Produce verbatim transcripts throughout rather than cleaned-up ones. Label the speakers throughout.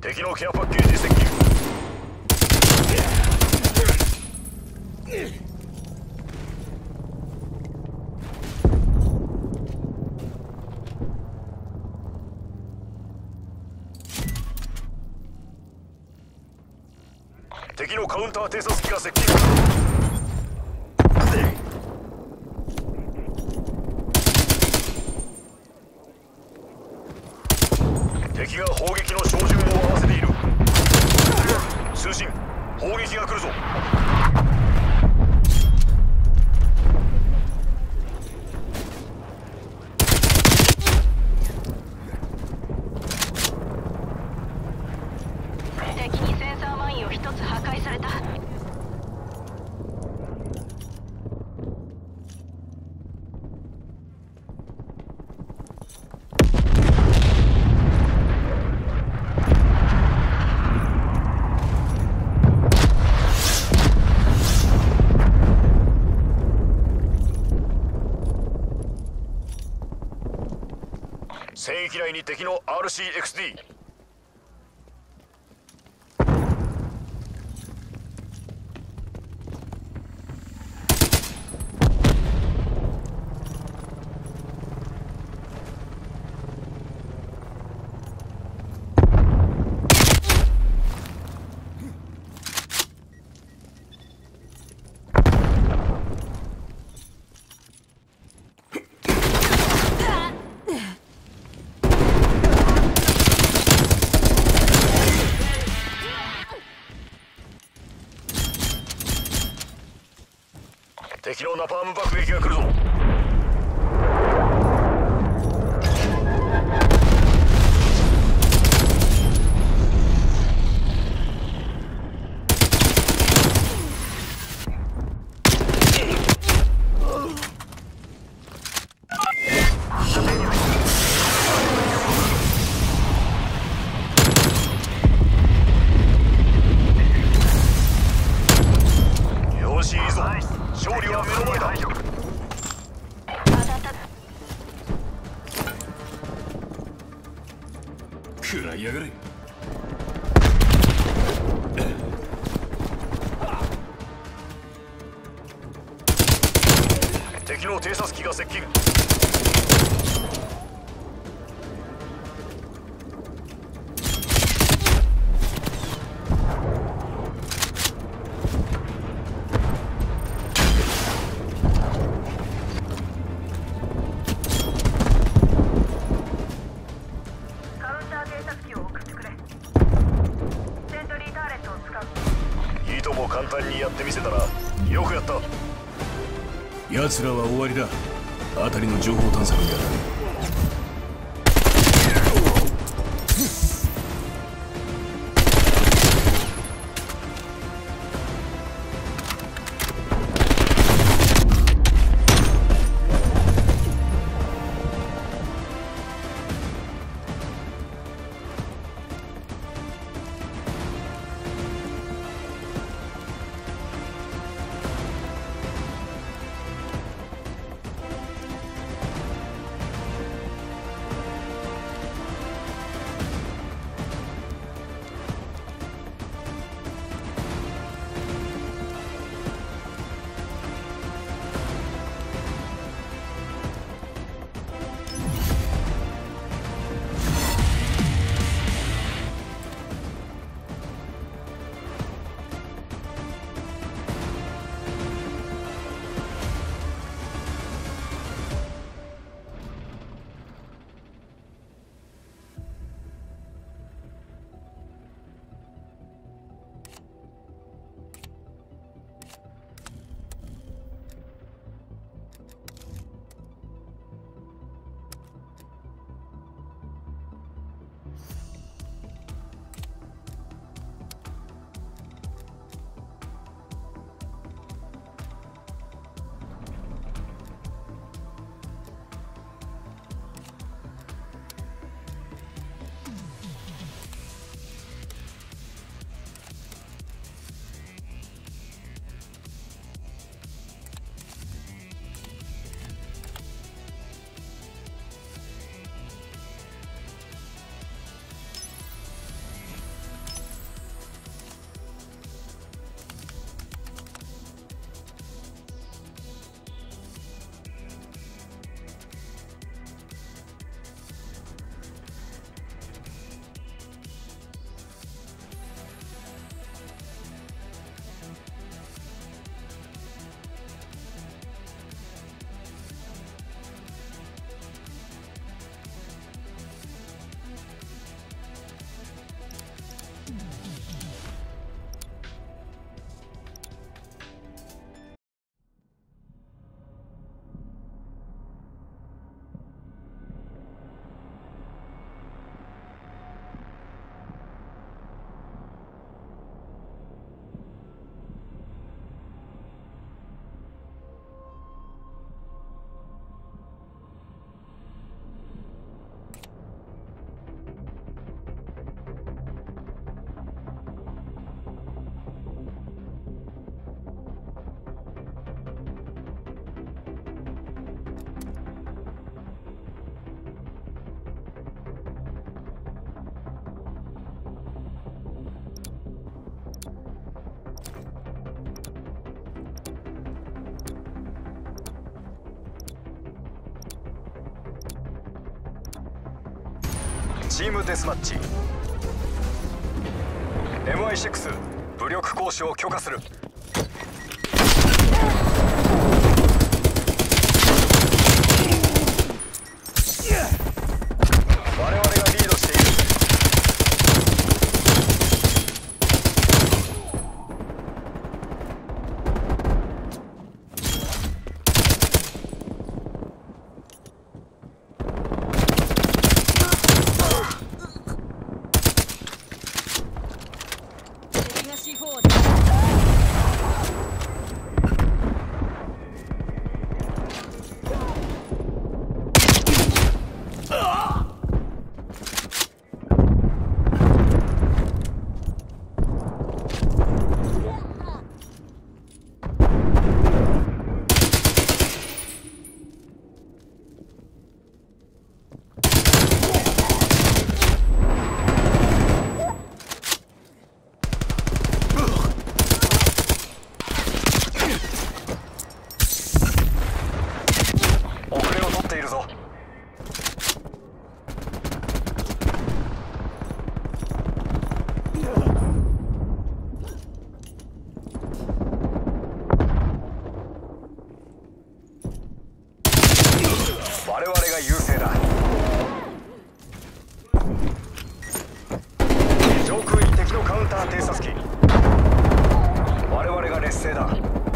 Speaker 1: 敵のケアパッケージ接近。敵のカウンター偵察機が接近。敵が砲撃の照準を合わせている。通信、砲撃が来るぞ。
Speaker 2: 敵にセンサーマインを一つ破壊された。
Speaker 1: 戦域内に敵の アールシーエックスディー。敵のナパーム爆撃が来るぞ。よし、いいぞ。勝利は目の前だ。
Speaker 3: 食らいやがれ。
Speaker 1: 敵の偵察機が接近。いとも簡単にやってみせたな。よくやった。
Speaker 3: 奴らは終わりだ。辺りの情報探索に当たる。
Speaker 1: チームデスマッチ。 エムシックス 武力行使を許可する。我々がリードしている。我々が優勢だ。上空に敵のカウンター偵察機。我々が劣勢だ。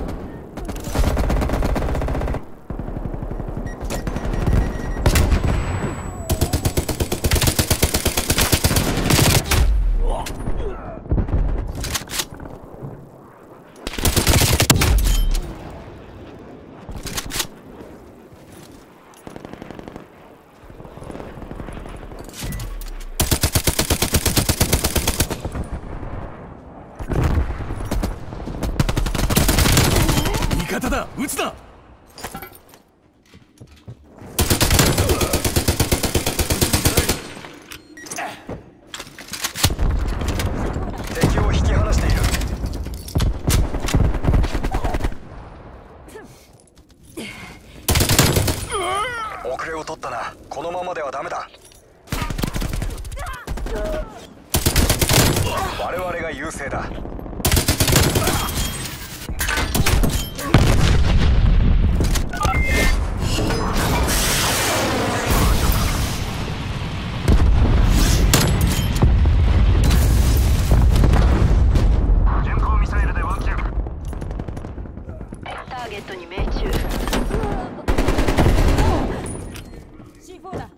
Speaker 3: 味方だ、撃つな。
Speaker 1: 敵を引き離している。遅れを取ったな。このままではダメだ。我々が優勢だ。
Speaker 2: ターゲットに命中。 シーフォー だ。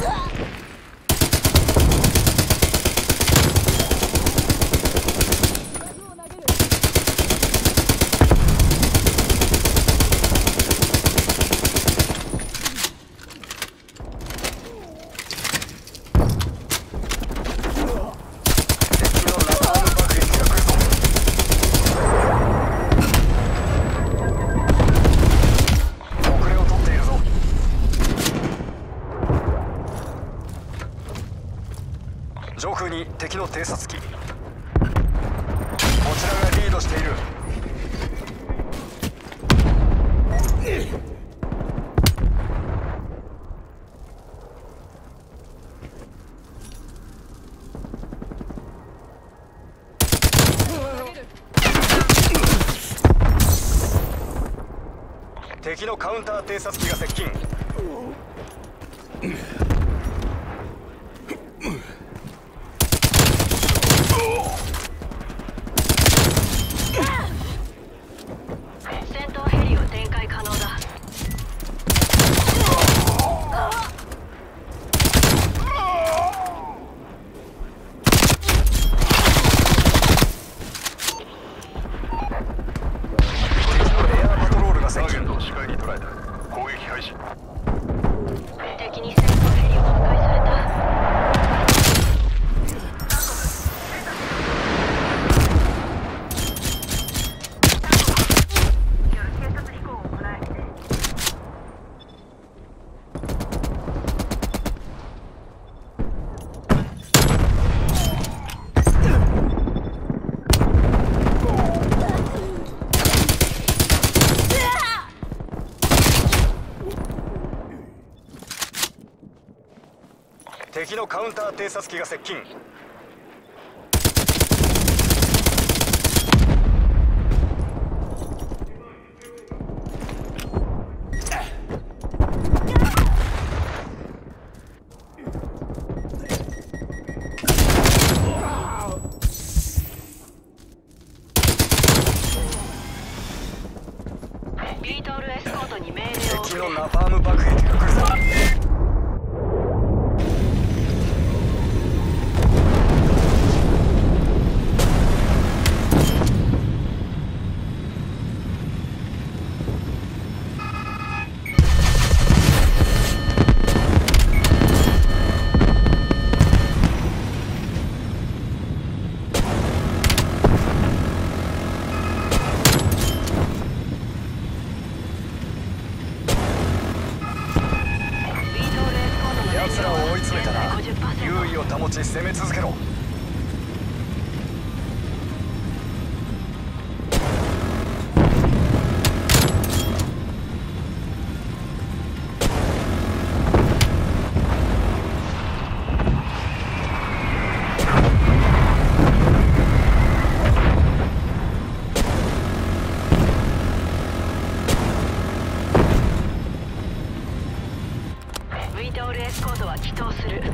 Speaker 1: 上空に敵の偵察機。こちらがリードしている。敵のカウンター偵察機が接近。
Speaker 2: 戦闘ヘリを展開可能だ。
Speaker 1: 敵のエアーパトロールが接近。視界に捉えた。攻撃開始。
Speaker 2: 敵に戦闘
Speaker 1: 敵のカウンター偵察機が接近。
Speaker 2: ビートルエスコートに命令を
Speaker 1: 敵のナパーム爆撃が来るぞ。奴らを追い詰めたら優位を保ち攻め続けろ。
Speaker 2: ビートルエスコートは帰投する。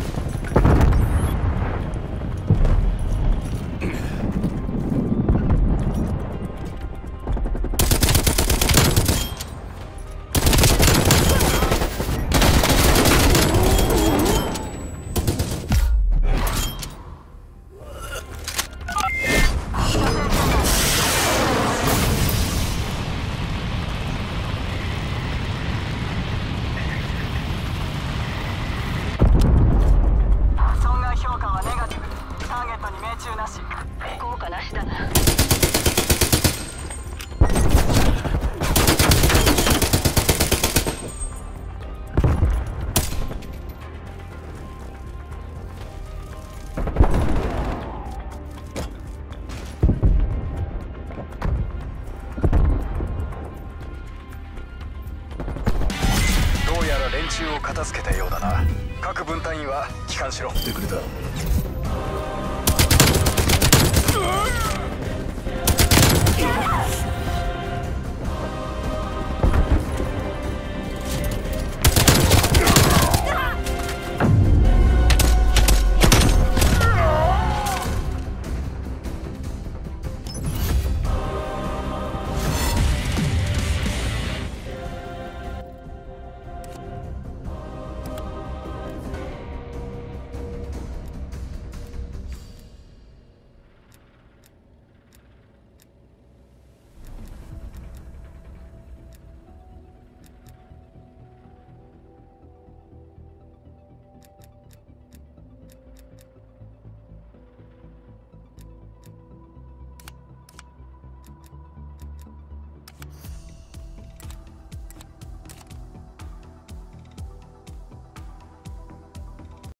Speaker 2: 効果なしだな。
Speaker 1: どうやら連中を片付けたようだな。各分隊員は帰還しろ。
Speaker 3: 来てくれた。